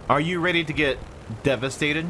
Are you ready to get devastated?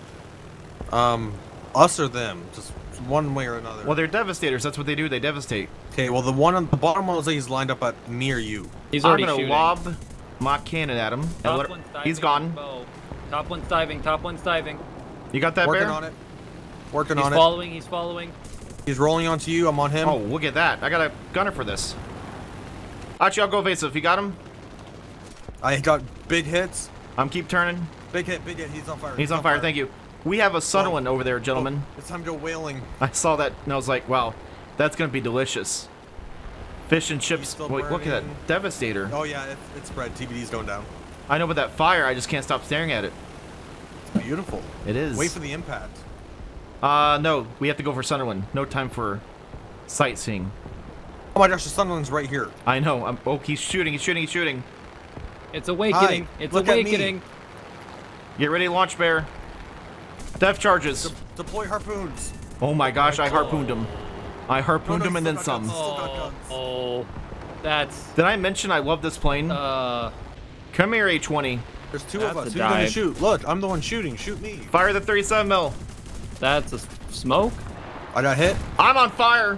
Us or them, just one way or another. Well, they're devastators. That's what they do. They devastate. Okay, well the one on the bottom one looks like he's lined up at near you. He's I'm already gonna shooting. lob my cannon at him. and Top let- one's diving he's on gone. bow. Top one's diving. Top one's diving. You got that, Working Bear? on it. Working He's on following. He's following. it. He's rolling onto you. I'm on him. Oh, look at that. I got a gunner for this. Actually, I'll go evasive. You got him? I got big hits. I'm keep turning. Big hit. Big hit. He's on fire. He's on fire. Thank you. We have a Sunderland over there, gentlemen. Oh, it's time to go whaling. I saw that and I was like, wow, that's gonna be delicious. Fish and chips. still Wait, look at that burning. Devastator. Oh yeah, it's spread. TBD's going down. I know, but that fire, I just can't stop staring at it. It's beautiful. It is. Wait for the impact. No, we have to go for Sunderland. No time for sightseeing. Oh my gosh, the Sunderland's right here. I know. Oh, he's shooting. He's shooting. He's shooting. It's awakening. Hi, It's look at me. awakening. Get ready, launch bear. Death charges. Deploy harpoons. Oh my gosh, I harpooned him. I harpooned No, him and still then got some. guns. Still got Oh, guns. oh, that's Did I mention I love this plane? Come here, A20. There's two That's of us. a Who's gonna dive. shoot? Look, I'm the one shooting. Shoot me. Fire the 37 mil. that's a smoke. I got hit. I'm on fire.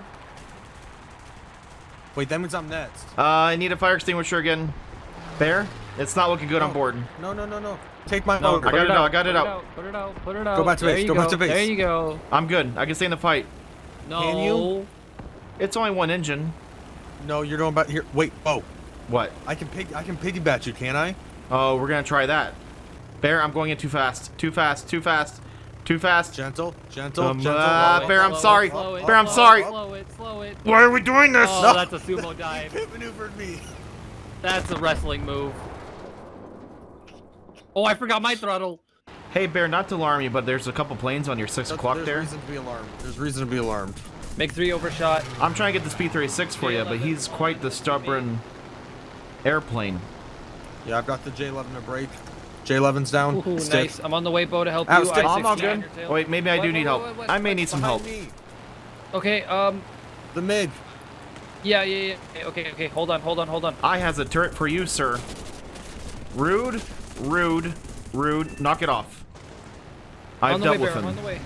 Wait, that means I'm next. I need a fire extinguisher again. Bear? It's not looking good on board. No, no, no, no. Take my No, motor. I got put it out, out. I got it put out. Put it out. Put it out. Go back to There base, you go back to base. There you go. I'm good. I can stay in the fight. No. Can you? It's only one engine. No, you're going back here. Wait. Oh, What? I can piggyback you, can't I? Oh, we're gonna try that. Bear, I'm going in too fast. Too fast. Too fast. Too fast. Gentle, gentle, Um, gentle. Bear, I'm Slow it, sorry. slow it, Bear, I'm slow sorry. it, Slow it. Slow it. Why are we doing this? Oh, that's a sumo dive. Pit maneuvered me. That's a wrestling move. Oh, I forgot my throttle. Hey, Bear, not to alarm you, but there's a couple planes on your 6 o'clock There's there. reason to be alarmed. There's reason to be alarmed. Make 3 overshot. I'm trying to get this P-36 for you, but he's quite the stubborn airplane. Yeah, I've got the J11 to break. J11's down. Ooh, Stick. nice. I'm on the way, Bo, to help Ow, you. stick. I-60 I'm all good. on your tail. Wait, maybe I do What, need what, help. what, I may need some help. Behind me. Okay, The MiG. yeah. Okay, hold on. I has a turret for you, sir. Rude, rude, rude. Knock it off. I've On the dealt way, with Bear, I'm him. on the way.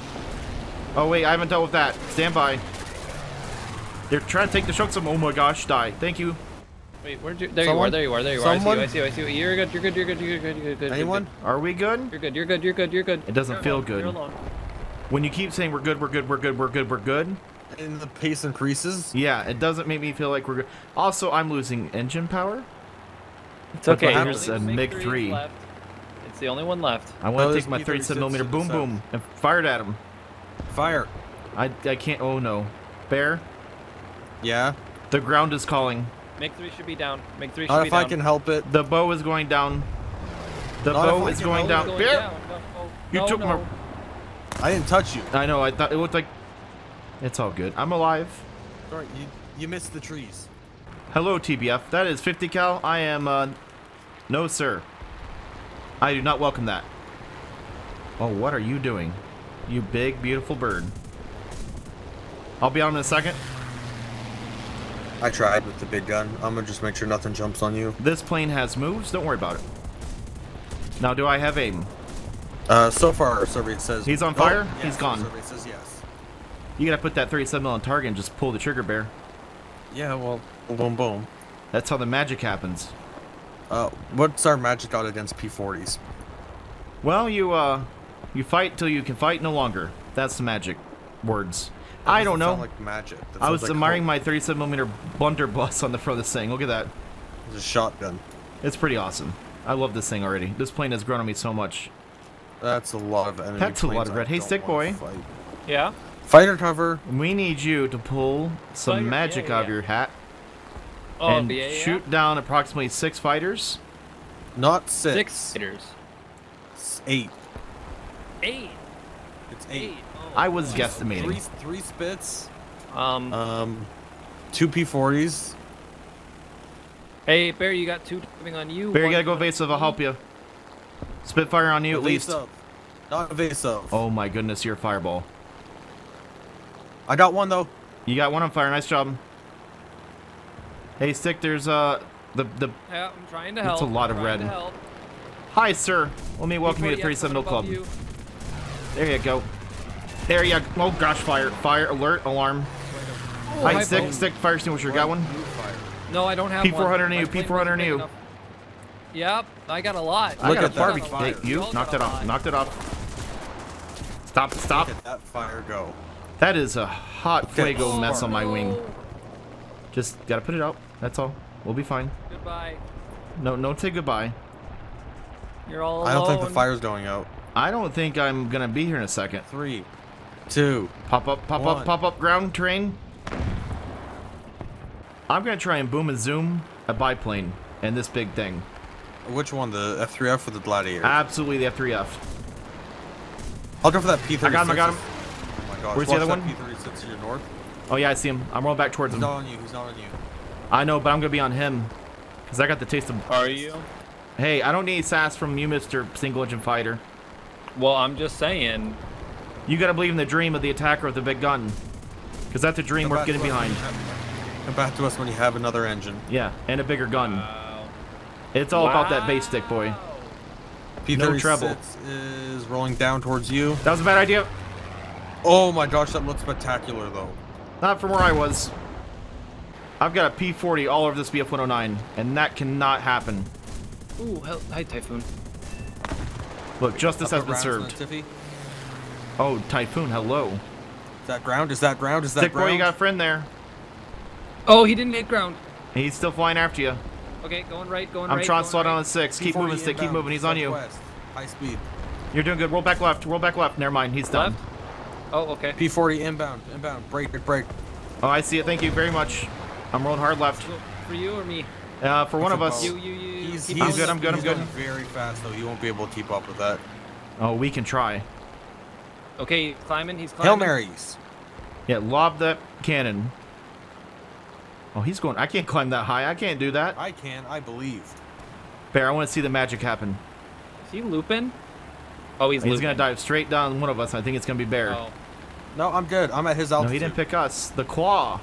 Oh wait, I haven't dealt with that. Stand by. They're trying to take the Shoksum. Oh my gosh, die. Thank you. Wait, where'd you? There Someone? you are. Someone? I see you. You're good. Anyone? Are we good? You're good. It doesn't You're feel alone, good. You're alone. When you keep saying we're good, we're good. And the pace increases. Yeah, it doesn't make me feel like we're good. Also, I'm losing engine power. It's But okay. there's only a MiG MiG 3 3. left. It's the only one left. I No, want to there's take my P-36 37 millimeter to the boom south. boom and fired at him. Fire. I can't. Oh no, Bear. Yeah. The ground is calling. MiG 3 should be down. MiG 3 should Not be if down. I can help it. The bow is going down. The Not if bow I is can going help down. it. Bear. You No, took no. my. I didn't touch you. I know. I thought it looked like. It's all good. I'm alive. Sorry, you missed the trees. Hello, TBF. That is 50 cal. I am. No, sir. I do not welcome that. Oh, what are you doing? You big, beautiful bird. I'll be on in a second. I tried with the big gun. I'm gonna just make sure nothing jumps on you. This plane has moves. Don't worry about it. Now, do I have aim? So far, our survey says He's on fire? yes, He's gone. Survey says yes. You gotta put that 37 mil on target and just pull the trigger, Bear. Yeah, well, boom, boom. That's how the magic happens. What's our magic out against P40s? Well, you fight till you can fight no longer. That's the magic words. That I doesn't don't know. sound like magic. That I sounds was like admiring hope. my 37 millimeter blunderbuss on the front of this thing. Look at that. It's a shotgun. It's pretty awesome. I love this thing already. This plane has grown on me so much. That's a lot of enemy. That's a lot planes of I red. Hey, don't stick wanna boy. fight. Yeah. Fighter cover. We need you to pull some Fire- magic yeah, out of yeah. your hat Oh, and yeah. shoot down approximately 6 fighters. Not 6 6. hitters. It's 8. 8. It's 8. Oh, I was boy. guesstimating. Three spits. 2 P40s. Hey, Bear, you got 2 coming on you. Bear, you one gotta go coming on evasive. me. I'll help you. Spitfire on you at least. Evasive. Not evasive. Oh my goodness, you're a fireball. I got one though. You got one on fire. Nice job. Hey, Stick, there's the Yeah, I'm trying to help. It's a lot of I'm trying red. to help. Hi, sir. Let me welcome you to 370 Club. There you go. There you go. Oh gosh, fire. Fire, alert, alarm. Oh, Hi, stick, fire extinguisher. Got one? No, I don't have P400 one. new, P400 new. Yep, I got a lot. I got a that barbecue. fire. Hey, you knocked it off. Knocked it off. Stop, stop. Look at that fire go. That is a hot fuego Oh, mess on my no. wing. Just gotta put it out. That's all. We'll be fine. Goodbye. No, don't say goodbye. You're all alone. I don't think the fire's going out. I don't think I'm gonna be here in a second. 3, 2. Pop up, pop up, One. pop up, ground terrain. I'm gonna try and boom and zoom a biplane and this big thing. Which one, the F3F or the Gladiator? Absolutely the F3F. I'll go for that P36. I got him, I got him. Oh my gosh. Where's the other watch one? that P36 to your north. Oh yeah, I see him. I'm rolling back towards He's him. not on you. He's not on you. I know, but I'm gonna be on him. Cause I got the taste of... Are you? Hey, I don't need sass from you, Mr. Single Engine Fighter. Well, I'm just saying. You gotta believe in the dream of the attacker with the big gun. Cause that's a dream Come worth back getting to us when behind. Come back to us when you have another engine. Yeah, and a bigger gun. Wow. It's all about that base stick, boy. P36 No trouble. is rolling down towards you. That was a bad idea. Oh my gosh, that looks spectacular though. Not from where I was. I've got a P40 all over this BF-109, and that cannot happen. Ooh, hi, Typhoon. Look, justice has Up been around, served. Tiffy. Oh, Typhoon, hello. Is that ground? Is that ground? Is that Stick boy, ground? you got a friend there. Oh, he didn't hit ground. He's still flying after you. Okay, going right, going I'm right. trying to going slow down right. on 6. Keep P40 moving, Stick. Keep inbound, moving. He's on you. southwest. High speed. You're doing good. Roll back left. Roll back left. Never mind. He's done. Left? Oh, okay. P40 inbound. Inbound. Break. Break. Oh, I see it. Thank you very much. I'm rolling hard left. So, for you or me? For one of us. You. He's keep I'm on- good, I'm good, I'm he's good. going very fast though. He won't be able to keep up with that. Oh, we can try. Okay, climbing. He's climbing. Hail Marys. Yeah, lob that cannon. Oh, he's going. I can't climb that high. I can't do that. I can. I believe. Bear, I want to see the magic happen. Is he looping? Oh, he's He's looping. going to dive straight down one of us. I think it's going to be Bear. Oh. No, I'm good. I'm at his No, altitude. he didn't pick us. The claw.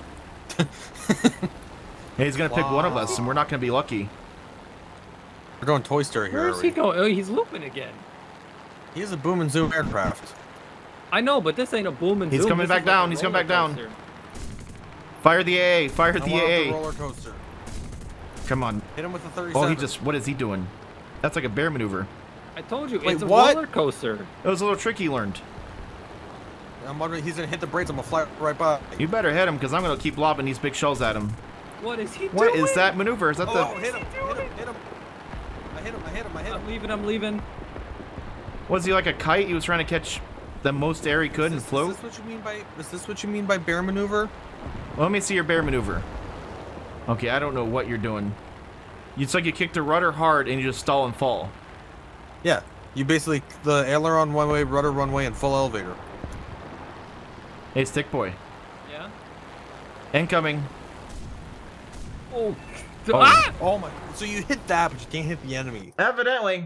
Hey, he's going to pick one of us, and we're not going to be lucky. We're going Toy Story here. Where is he going? Oh, he's looping again. He is a boom and zoom aircraft. I know, but this ain't a boom and He's zoom. coming This back is like down. a He's coming back down. roller coaster. Fire the AA. Fire I the want off the AA. roller coaster. Come on. Hit him with the 37. Oh, he just. What is he doing? That's like a bear maneuver. I told you, Wait, it's a what? roller coaster. It was a little trick he learned. I'm wondering he's gonna hit the brakes. I'm gonna fly right by. You better hit him, because I'm going to keep lobbing these big shells at him. What is he doing? What is that maneuver? Is that the... Oh, hit him! Hit him! Hit him! I hit him! I hit him! I hit him! I'm leaving. Was he like a kite? He was trying to catch the most air he could and float? Is this what you mean by? Is this what you mean by bear maneuver? Well, let me see your bear maneuver. Okay, I don't know what you're doing. It's like you kick the rudder hard and you just stall and fall. Yeah. You basically the aileron one way, rudder one way, and full elevator. Hey, Stick Boy. Yeah. Incoming. Oh. Oh. Ah! Oh my! So you hit that, but you can't hit the enemy. Evidently.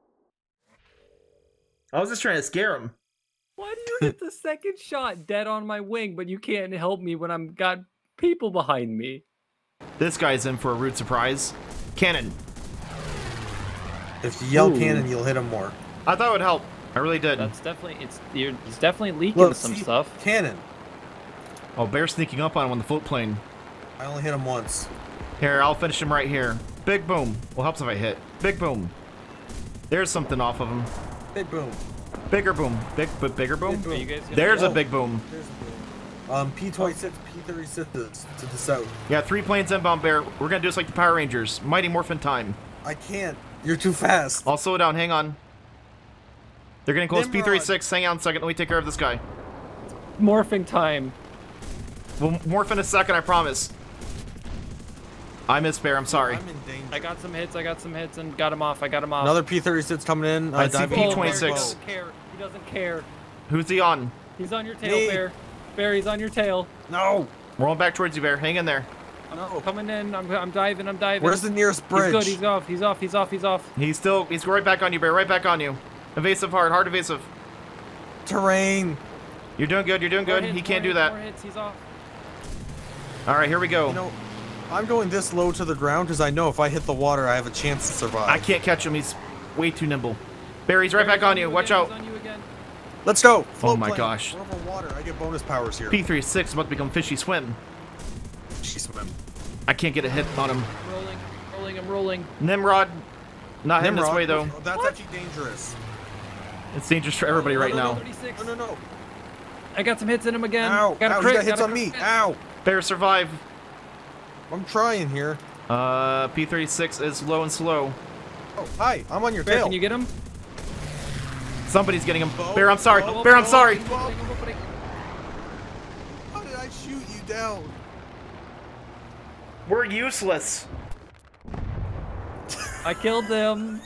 I was just trying to scare him. Why do you hit the second shot dead on my wing, but you can't help me when I'm got people behind me? This guy's in for a rude surprise. Cannon. If you yell Ooh. cannon, you'll hit him more. I thought it would help. I really did. That's definitely it's definitely leaking some see, stuff. Cannon. Oh, Bear sneaking up on him on the float plane. I only hit him once. Here, I'll finish him right here. Big boom. Well, helps if I hit. Big boom. There's something off of him. Big boom. Bigger boom. Bigger boom. Big boom. Are you guys gonna There's a Oh. big boom. There's a boom. P26, P36 to the south. Yeah, 3 planes inbound, Bear. We're gonna do this like the Power Rangers. Mighty Morphin time. I can't. You're too fast. I'll slow down. Hang on. They're getting close. Nimrod. P36. Hang on a second. Let me take care of this guy. Morphing time. We'll morph in a second, I promise. I missed Bear. I'm sorry. I'm in danger. I got some hits and got him off. I got him off. Another P36 coming in. I see diving P26. in. Bear doesn't care. He doesn't care. Who's he on? He's on your tail, Me. Bear. Bear, he's on your tail. No. Rolling back towards you, Bear. Hang in there. No. Coming in. I'm diving. I'm diving. Where's the nearest bridge? He's good. He's off. He's off. He's off. He's off. He's right back on you, Bear. Right back on you. Evasive hard evasive. Terrain. You're doing good. You're doing More good. hits, He can't more do hits, that. More hits. He's off. All right, here we go. You know, I'm going this low to the ground because I know if I hit the water, I have a chance to survive. I can't catch him. He's way too nimble. Barry's right back on you. Watch out. On you again. Let's go. Oh my plane. gosh. We're over water. I get bonus powers here. P36 is about to become fishy swim. She swim. I can't get a hit on him. I'm rolling. Nimrod. Not him this way, though. That's What? actually dangerous. It's dangerous for everybody right now. 36. No. I got some hits in him again. Ow. Got a Ow, crit, you got hits a on me. crit. Ow. Bear survive. I'm trying here. P36 is low and slow. Oh, hi. I'm on your Bear, tail. can you get him? Somebody's getting him. Bo, Bear, I'm sorry. Bo, Bear, I'm Bo. sorry. How did I shoot you down? We're useless. I killed them.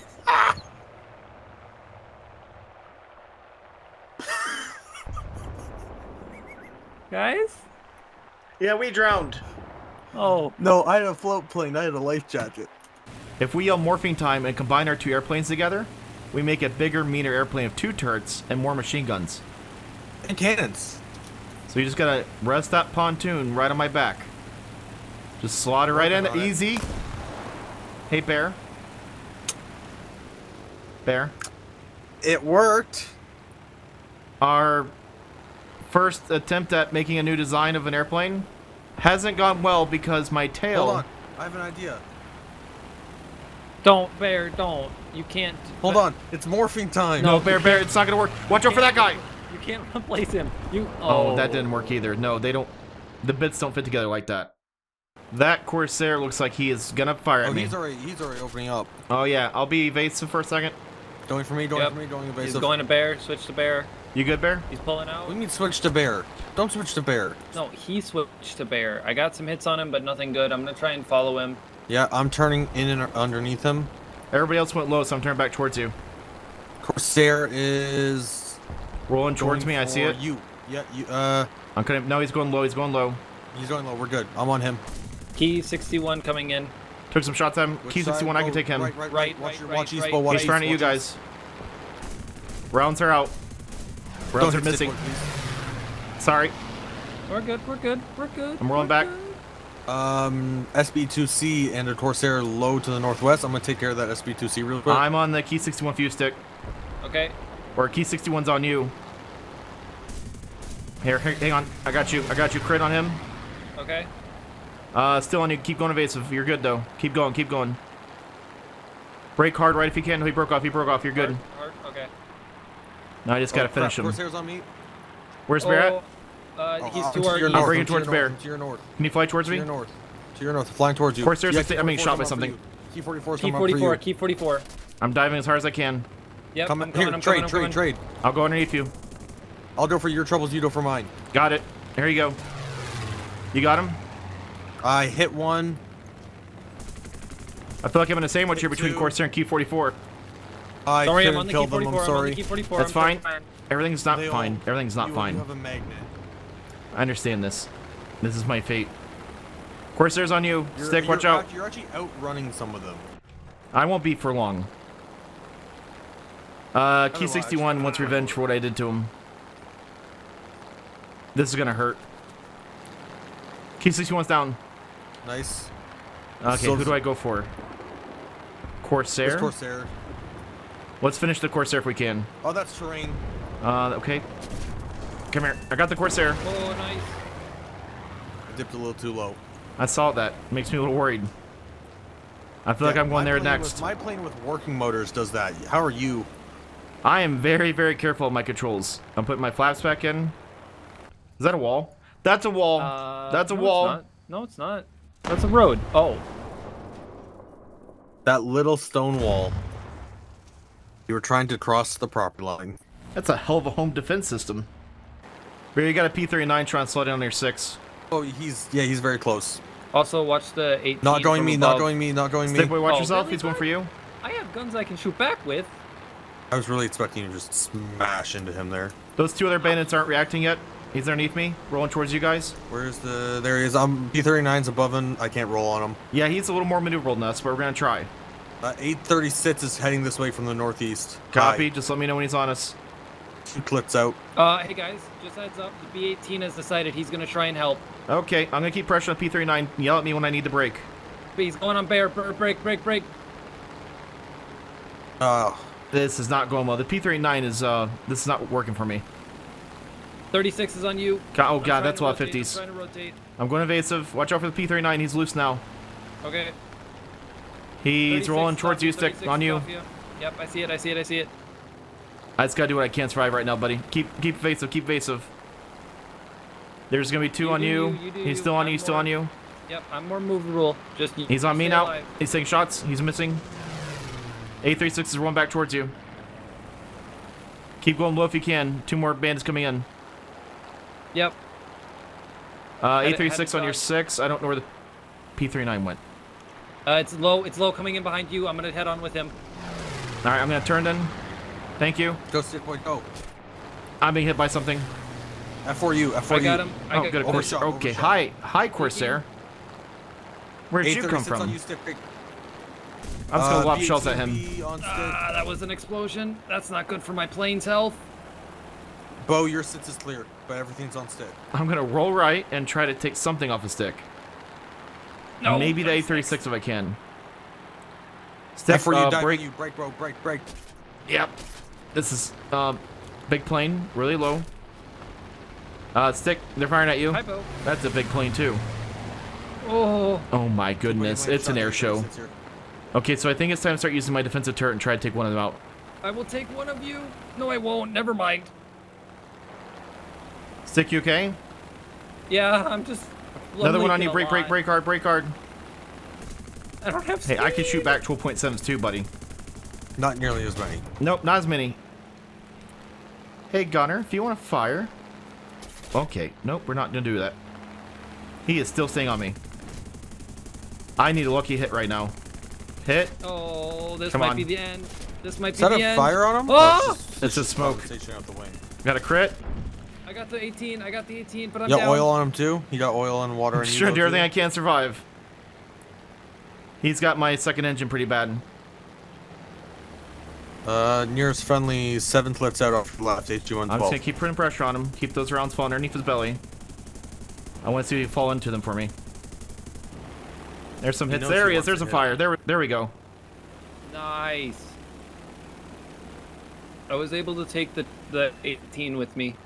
Guys? Yeah, we drowned. Oh, No, I had a float plane. I had a life jacket. If we yell morphing time and combine our two airplanes together, we make a bigger, meaner airplane of 2 turrets and more machine guns. And cannons. So you just gotta rest that pontoon right on my back. Just slot it right in, Working on it. easy. Hey, Bear. Bear. It worked. Our first attempt at making a new design of an airplane hasn't gone well because my tail... Hold on. I have an idea. don't, Bear, don't. You can't. Hold on. It's morphing time. No, Bear, it's not gonna work. Watch out for that guy. You can't replace him. You. Oh, that didn't work either. No, they don't... The bits don't fit together like that. That Corsair looks like he is gonna fire at Oh, me. he's already opening up. Oh yeah, I'll be evasive for a second. Going for me, going Yep. for me, going He's evasive. going to Bear. Switch to Bear. You good, Bear? He's pulling out. We need to switch to bear. Don't switch to bear. No, he switched to Bear. I got some hits on him, but nothing good. I'm gonna try and follow him. Yeah, I'm turning in and underneath him. Everybody else went low, so I'm turning back towards you. Corsair is Rolling towards going me, I see for it. You. Yeah, you. I'm gonna... No, he's going low, he's going low. He's going low. We're good. I'm on him. Key 61 coming in. Took some shots at him. Which Key 61, side? I can Oh, take him. Right. Right, Watch, right, your, right, watch east, right. Bo, watch He's east, trying to you watch guys. Rounds are out. east. Rounds are Don't hit missing. stick one, Sorry. We're good. I'm rolling back. please. SB2C and a Corsair low to the northwest. I'm gonna take care of that SB2C real quick. I'm on the Key 61 fuse stick. Okay. Or Key 61's on you. Here, hang on. I got you. Crit on him. Okay. Still on you. Keep going evasive. You're good, though. Keep going. Break hard right if you can. No, he broke off. You're good. Hard. Okay. Now I just gotta finish him. Corsair's on me. Where's Bear at? He's Oh, to our your east. north, bringing to towards your Bear. north, To your north. Can you fly towards To me? your north. To your north. Flying towards you. Corsair's Yeah, I'm being shot by Key 44's something. Key 44 is Key coming up for 44. you. Key 44. I'm diving as hard as I can. Yep. Come I'm here, coming. trade. I'll go underneath you. I'll go for your troubles, you go for mine. Got it. There you go. You got him? I hit one. I feel like I'm in a sandwich here Hit between two. Corsair and Key 44. I Don't worry, I'm couldn't on the kill Key them, 44. I'm I'm on the sorry. Key 44. That's I'm fine. fine. Everything's not They fine. all- Everything's not you fine. have a magnet. I understand this. This is my fate. Corsair's on you. Stick, watch you're out. You're actually outrunning some of them. I won't be for long. Key 61 wants revenge for what I did to him. This is gonna hurt. Key 61's down. Nice. Okay, So- who do I go for? Corsair? It's Corsair. Let's finish the Corsair if we can. Oh, that's terrain. Okay. Come here. I got the Corsair. Oh, nice. I dipped a little too low. I saw that. Makes me a little worried. I feel like Yeah, I'm going my there plane next. With, my plane with working motors does that. How are you? I am very, very careful of my controls. I'm putting my flaps back in. Is that a wall? That's a wall. That's a no, wall. It's not. No, it's not. That's a road. Oh. That little stone wall. You were trying to cross the property line. That's a hell of a home defense system. Barry, you got a P-39 trying to slow down your 6. Oh, he's very close. Also, watch the 18. Not going from me, above. not going me, not going me. Stickboy, watch Oh, yourself. really, He's going bud? for you. I have guns I can shoot back with. I was really expecting you to just smash into him there. Those 2 other bandits aren't reacting yet. He's underneath me, rolling towards you guys. Where's the... There he is. P-39's above him. I can't roll on him. Yeah, he's a little more maneuverable than us, but we're going to try. 836 is heading this way from the northeast. Copy. Just let me know when he's on us. 2 clips out. Hey guys, just heads up. The B-18 has decided he's gonna try and help. Okay, I'm going to keep pressure on P-39. Yell at me when I need to break. But he's going on Bear. Break. Oh, This is not going well. The P39 is, this is not working for me. 36 is on you. Oh I'm god, trying that's to a lot of rotate, 50s. I'm trying to rotate. I'm going evasive. Watch out for the P39. He's loose now. Okay. He's 36 rolling is towards off you, Stick. 36 On is you. off Yep, I see it. I see it. I see it. I just gotta do what I can to survive right now, buddy. Keep evasive. Keep evasive. There's gonna be two You on do you. you, you do He's you. still on I'm you. He's still more- on you. Yep, I'm more movable. Just He's on me stay now. alive. He's taking shots. He's missing. A36 is rolling back towards you. Keep going low if you can. Two more bandits coming in. Yep. Had it A36 on your dodged. 6. I don't know where the P39 went. It's low. It's low coming in behind you. I'm gonna head on with him. All right, I'm gonna turn then. Thank you. go Stick Boy, go. I'm being hit by something. F4U, F4U. I got him. I Oh, got good. him. Corsair. Overshot, Okay, overshot. hi, Corsair. Where'd you come A36 from? on you, Stick Boy. I'm just gonna lob shells at him. B18B on Stick. Ah, that was an explosion. That's not good for my plane's health. Bo, your sits is clear, but everything's on Stick. I'm gonna roll right and try to take something off the stick. No. Maybe the that's A36 six. if I can. Stick, F4U, dive break. on you. Break, bro, break, break. Yep. This is big plane, really low. Stick, they're firing at you. Hypo. That's a big plane too. Oh. Oh my goodness, it's an air show. Okay, so I think it's time to start using my defensive turret and try to take one of them out. I will take one of you. No, I won't. Never mind. Stick, you okay? Yeah, I'm just. Another one on you. leaking a Break, break, lot. break hard, break hard. I don't have. Hey, I can speed. shoot back 12.7s too, buddy. Not nearly as many. Nope, not as many. Hey, Gunner, if you want to fire. Okay, nope, we're not going to do that. He is still staying on me. I need a lucky hit right now. Hit. Oh, this Come might on. be the end. This might Is be that the a end. fire on him? Oh! It's a smoke. Stationing out the wing. Got a crit. I got the 18. I got the 18, but I'm You got down. oil on him too? You got oil and water I'm and sure to do everything I can to survive. He's got my second engine pretty bad. Nearest friendly 7th lifts out off the left, HG112. I'm just going to keep putting pressure on him. Keep those rounds falling underneath his belly. I want to see if he fall into them for me. There's some He hits. knows There he he is. wants There's to a hit. fire. There we go. Nice. I was able to take the 18 with me.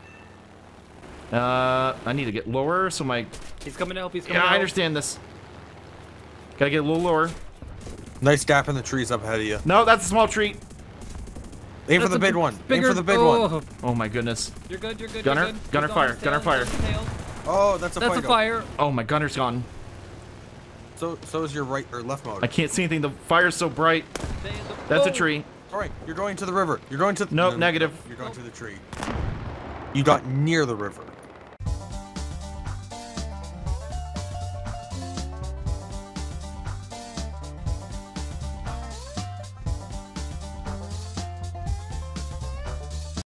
I need to get lower so my... He's coming to help. He's coming Yeah, to I help. understand this. Gotta get a little lower. Nice gap in the trees up ahead of you. No, that's a small treat. Aim for That's the a big one. Aim Bigger. for the big one. Oh, Oh my goodness. You're good. You're good. Gunner, You're good. gunner He's on fire, his gunner tail, fire. he's on his tail. Oh, that's a That's a Fido. fire. Oh, my gunner's gone. So is your right or left motor. I can't see anything. The fire's so bright. That's a Oh, tree. All right, you're going to the river. You're going to. Nope, negative. You're going to the tree. You got near the river.